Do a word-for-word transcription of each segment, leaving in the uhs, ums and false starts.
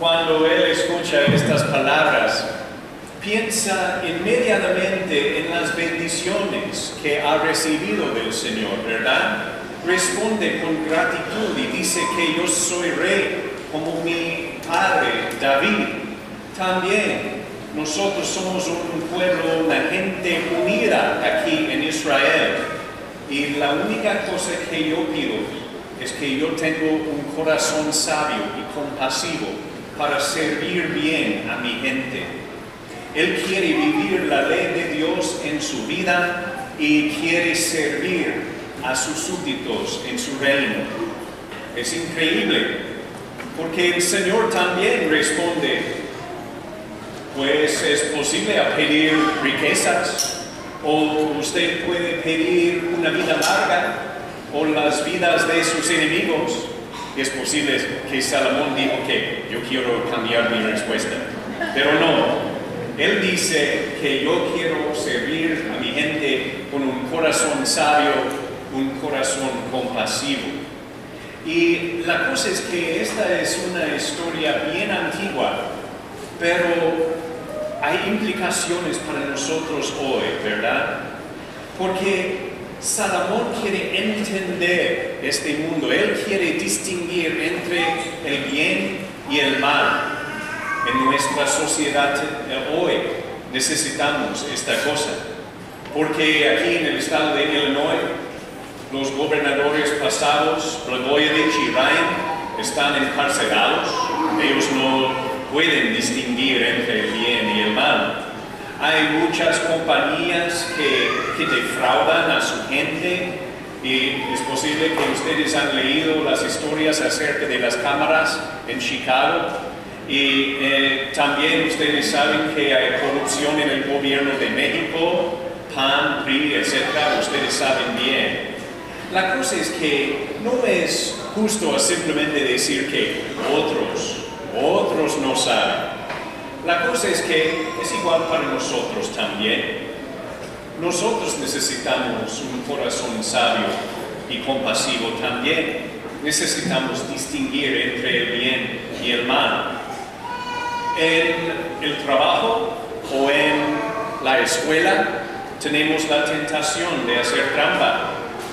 cuando él escucha estas palabras, piensa inmediatamente en las bendiciones que ha recibido del Señor, ¿verdad? Responde con gratitud y dice que yo soy rey como mi padre David. También nosotros somos un pueblo, una gente unida aquí en Israel. Y la única cosa que yo pido es que yo tengo un corazón sabio y compasivo para servir bien a mi gente. Él quiere vivir la ley de Dios en su vida y quiere servir a sus súbditos en su reino. Es increíble, porque el Señor también responde, pues es posible pedir riquezas, o usted puede pedir una vida larga, o las vidas de sus enemigos. Es posible que Salomón dijo que yo quiero cambiar mi respuesta, pero no. Él dice que yo quiero servir a mi gente con un corazón sabio, un corazón compasivo. Y la cosa es que esta es una historia bien antigua, pero hay implicaciones para nosotros hoy, ¿verdad? Porque Salomón quiere entender este mundo. Él quiere distinguir entre el bien y el mal. En nuestra sociedad hoy necesitamos esta cosa, porque aquí en el estado de Illinois, los gobernadores pasados, Blagojevich y Ryan, están encarcelados. Ellos no pueden distinguir entre el bien y el mal. Hay muchas compañías que, que defraudan a su gente, y es posible que ustedes han leído las historias acerca de las cámaras en Chicago. Y eh, también ustedes saben que hay corrupción en el gobierno de México, P A N, P R I, etcétera. Ustedes saben bien. La cosa es que no es justo simplemente decir que otros, otros no saben. La cosa es que es igual para nosotros también. Nosotros necesitamos un corazón sabio y compasivo también. Necesitamos distinguir entre el bien y el mal. En el trabajo o en la escuela tenemos la tentación de hacer trampa.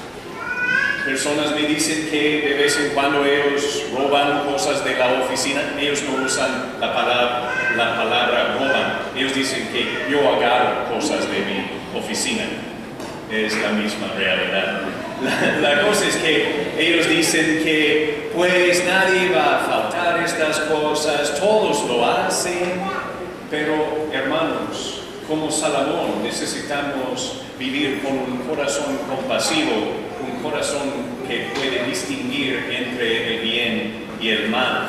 Personas me dicen que de vez en cuando ellos roban cosas de la oficina. Ellos no usan la palabra, la palabra roban. Ellos dicen que yo agarro cosas de mi oficina. Es la misma realidad. La, la cosa es que ellos dicen que pues nadie va a faltar estas cosas, todos lo hacen, pero hermanos, como Salomón necesitamos vivir con un corazón compasivo, un corazón que puede distinguir entre el bien y el mal.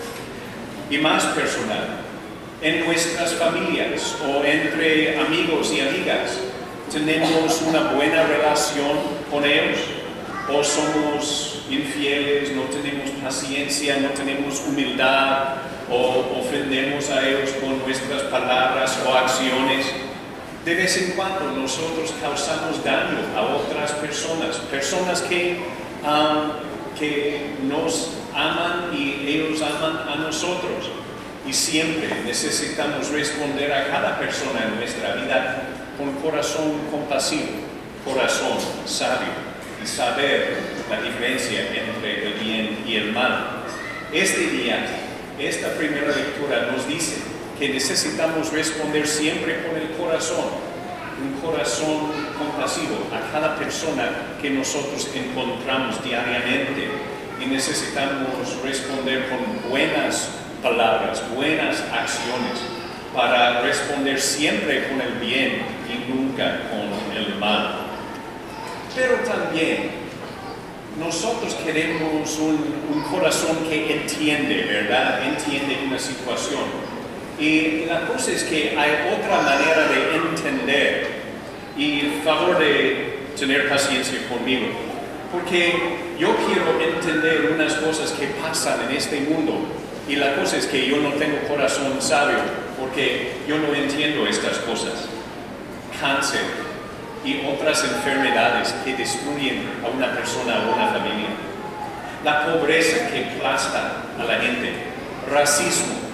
Y más personal, en nuestras familias o entre amigos y amigas, ¿tenemos una buena relación con ellos? ¿O somos infieles, no tenemos paciencia, no tenemos humildad, o ofendemos a ellos con nuestras palabras o acciones? De vez en cuando nosotros causamos daño a otras personas, personas que, um, que nos aman y ellos aman a nosotros. Y siempre necesitamos responder a cada persona en nuestra vida con corazón compasivo, corazón sabio, y saber la diferencia entre el bien y el mal. Este día, esta primera lectura nos dice que necesitamos responder siempre con el corazón, un corazón compasivo a cada persona que nosotros encontramos diariamente, y necesitamos responder con buenas palabras, buenas acciones, para responder siempre con el bien y nunca con el mal. Pero también nosotros queremos un, un corazón que entiende, ¿verdad? Entiende una situación. Y la cosa es que hay otra manera de entender, y favor de tener paciencia conmigo, porque yo quiero entender unas cosas que pasan en este mundo, y la cosa es que yo no tengo corazón sabio, porque yo no entiendo estas cosas. Cáncer y otras enfermedades que destruyen a una persona o una familia. La pobreza que aplasta a la gente. Racismo,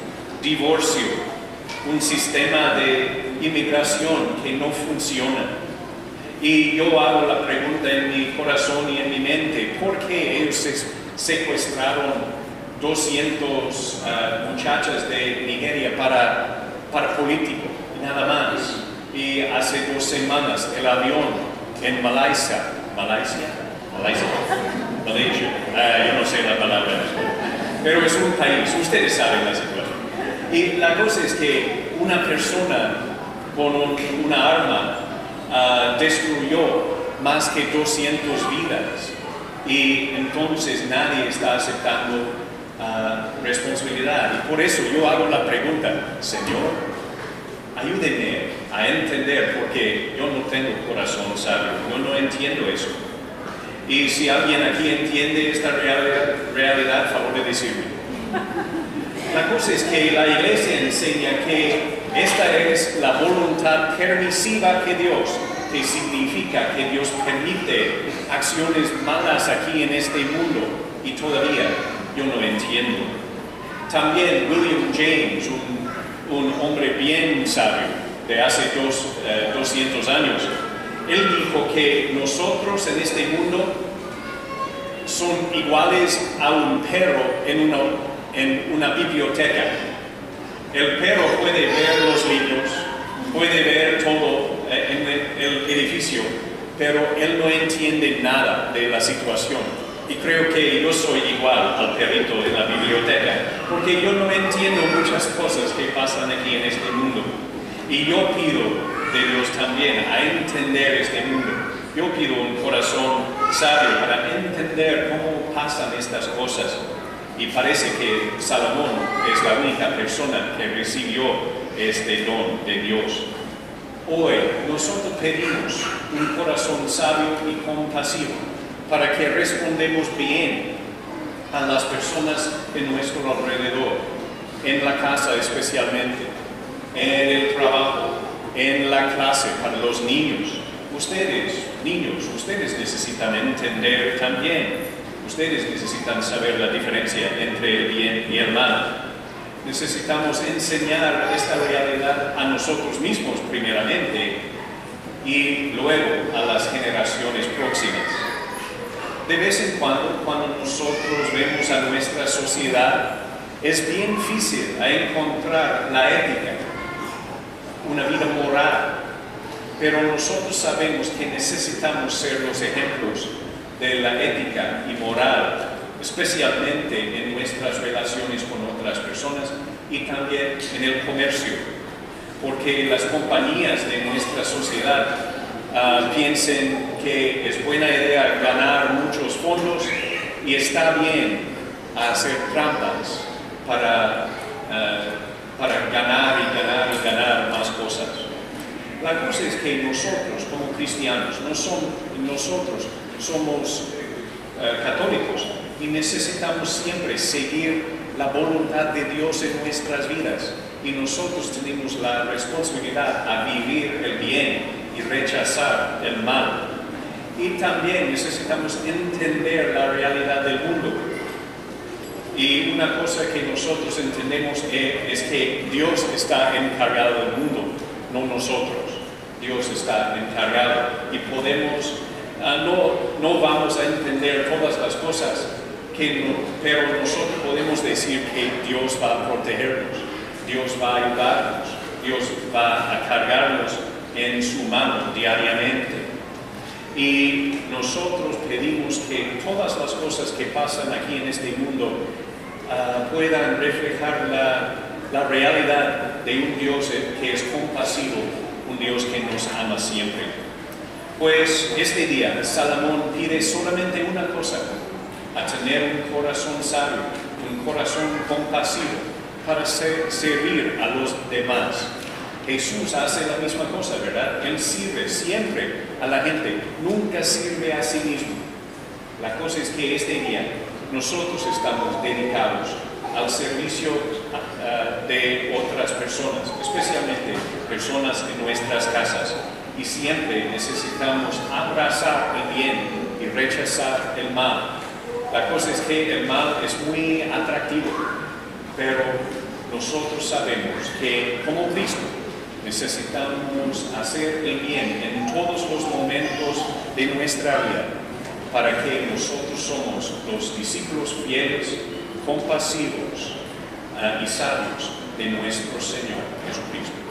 divorcio, un sistema de inmigración que no funciona. Y yo hago la pregunta en mi corazón y en mi mente, ¿por qué ellos secuestraron doscientas uh, muchachas de Nigeria para, para político y nada más? Y hace dos semanas el avión en Malasia, Malasia, Malasia, Malaysia, uh, yo no sé la palabra, pero es un país, ustedes saben la situación. Y la cosa es que una persona con un, una arma uh, destruyó más que doscientas vidas y entonces nadie está aceptando uh, responsabilidad. Y por eso yo hago la pregunta, Señor, ayúdeme a entender, porque yo no tengo corazón sabio, yo no entiendo eso. Y si alguien aquí entiende esta realidad, realidad favor de decirme. La cosa es que la Iglesia enseña que esta es la voluntad permisiva de Dios, que significa que Dios permite acciones malas aquí en este mundo y todavía yo no entiendo. También William James, un, un hombre bien sabio de hace dos, eh, doscientos años, él dijo que nosotros en este mundo son iguales a un perro en una, en una biblioteca. El perro puede ver los libros, puede ver todo en el edificio, pero él no entiende nada de la situación. Y creo que yo soy igual al perrito de la biblioteca, porque yo no entiendo muchas cosas que pasan aquí en este mundo. Y yo pido de Dios también a entender este mundo. Yo pido un corazón sabio para entender cómo pasan estas cosas. Y parece que Salomón es la única persona que recibió este don de Dios. Hoy nosotros pedimos un corazón sabio y compasivo para que respondamos bien a las personas de nuestro alrededor, en la casa especialmente, en el trabajo, en la clase para los niños. Ustedes, niños, ustedes necesitan entender también. Ustedes necesitan saber la diferencia entre el bien y el mal. Necesitamos enseñar esta realidad a nosotros mismos primeramente y luego a las generaciones próximas. De vez en cuando, cuando nosotros vemos a nuestra sociedad, es bien difícil encontrar la ética, una vida moral, pero nosotros sabemos que necesitamos ser los ejemplos de la ética y moral, especialmente en nuestras relaciones con otras personas y también en el comercio, porque las compañías de nuestra sociedad uh, piensan que es buena idea ganar muchos fondos y está bien hacer trampas para, uh, para ganar y ganar y ganar más cosas. La cosa es que nosotros como cristianos, no son, nosotros somos uh, católicos y necesitamos siempre seguir la voluntad de Dios en nuestras vidas y nosotros tenemos la responsabilidad a vivir el bien y rechazar el mal. Y también necesitamos entender la realidad del mundo. Y una cosa que nosotros entendemos es que Dios está encargado del mundo, no nosotros. Dios está encargado y podemos, uh, no, no vamos a entender todas las cosas, que no, pero nosotros podemos decir que Dios va a protegernos, Dios va a ayudarnos, Dios va a cargarnos en su mano diariamente. Y nosotros pedimos que todas las cosas que pasan aquí en este mundo uh, puedan reflejar la, la realidad de un Dios que es compasivo, un Dios que nos ama siempre. Pues este día Salomón pide solamente una cosa, a tener un corazón sabio, un corazón compasivo para ser, servir a los demás. Jesús hace la misma cosa, ¿verdad? Él sirve siempre a la gente, nunca sirve a sí mismo. La cosa es que este día nosotros estamos dedicados al servicio uh, de otras personas, especialmente personas en nuestras casas, y siempre necesitamos abrazar el bien y rechazar el mal. La cosa es que el mal es muy atractivo, pero nosotros sabemos que como Cristo necesitamos hacer el bien en todos los momentos de nuestra vida para que nosotros somos los discípulos fieles, compasivos uh, y sabios de nuestro Señor Jesucristo.